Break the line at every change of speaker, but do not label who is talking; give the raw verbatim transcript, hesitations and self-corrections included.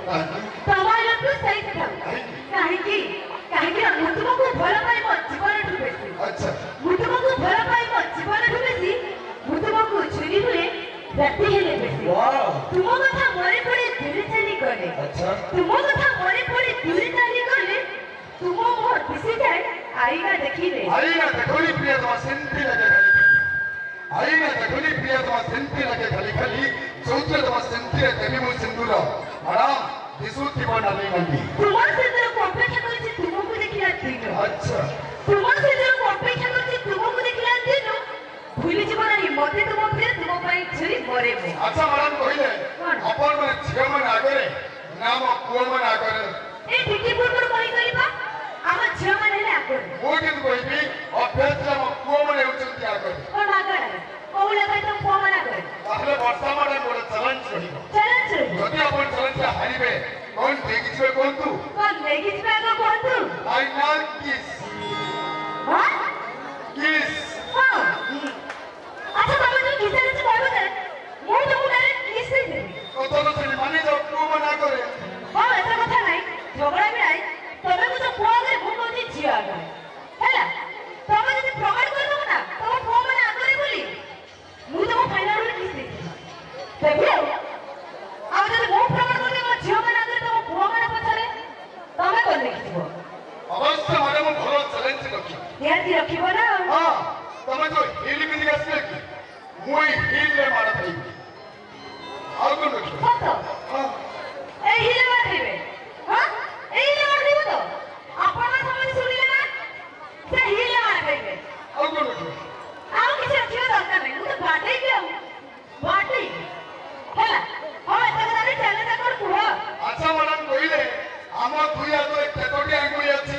तमार तो सही था काहे की काहे की मु तुमको भल पाई मो जीवन ठुबेसी अच्छा मु तुमको भल पाई मो जीवन ठुबेसी मु तुमको छुरी हुए राती हेले बेसी वाह तुम कथा मोरे पड़े दूरे चली गले अच्छा तुम कथा मोरे पड़े दूरे चली गले तुम मोर दिसी जाए आईना देखिले आईना देखोली प्रिय तमा सेंती लगे खाली आईना देखोली प्रिय तमा सेंती लगे खाली खाली चौथे तमा सेंती रे देवी मु सिंदूर आराम दिसुती बनाले गली तुम सिंदूर को अपेक्षा करछि तुमको देखिला दिन अच्छा तुम सिंदूर को अपेक्षा करछि तुमको देखिला दिन भूली जीवन ही मते तुम फिर तुम पई छुरी मरे मु अच्छा मैडम कहिले अपन माने झियो माने आगरे नाम पुओ माने आगरे ए ठिकी पुर कहि कहिबा हम झियो माने ले आगरे मो के कहिबी अभ्यास हम पुओ माने उचंती आगरे कोन आगरे कोउले कहि तुम पुओ माने आगरे ताहले वर्षा माने मोर चलन छड़ी चलन छड़ी जदि अपन चलन से हारिबे कोन देगी छे कोंतु कोन देगी छे आगो कोंतु आई नॉट किस हां किस हां अच्छा बाबा जी किसे से बोलो ना मु तो डायरेक्ट किस से दे तो तो से माने जो पुओ मना करे हां ऐसा कथा नहीं झगड़ा भी आई तबे को तो पुओ करे मु कोची झिया करे हैला तबे যদি প্রমাণ করে দেব না তো পুओ মানে আগরে বলি মু তো ফাইনাল রে কিস দেখি দেখো আর যদি মু প্রমাণ করে মো ঝিও মানে আগরে তো পুओ মানে পছরে তবে কোন দেখিব অবশ্য মানে মু ভালো চ্যালেঞ্জ রখি ইয়াতি রখিব না हां तमे जो हिल में निकल के मुई हिल ले मार थई आउ कोन रखी सत हां ए हिल मार थईबे हां ए हिल मार थईबो तो आपण में समझ सुनिले ना से हिल मार थईबे आउ कोन रखी आउ किछ रखियो दरकार नहीं मु तो बाटे के बाटे हैला हां एता करे चले जा कर कुह अच्छा मैडम कहिले हम दुई आ तो केतोटी आंगुली अछि